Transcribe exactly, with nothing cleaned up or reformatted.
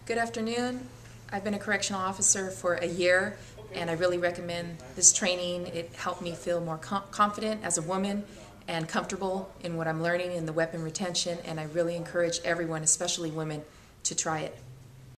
Good afternoon. I've been a correctional officer for a year, and I really recommend this training. It helped me feel more com confident as a woman and comfortable in what I'm learning in the weapon retention, and I really encourage everyone, especially women, to try it.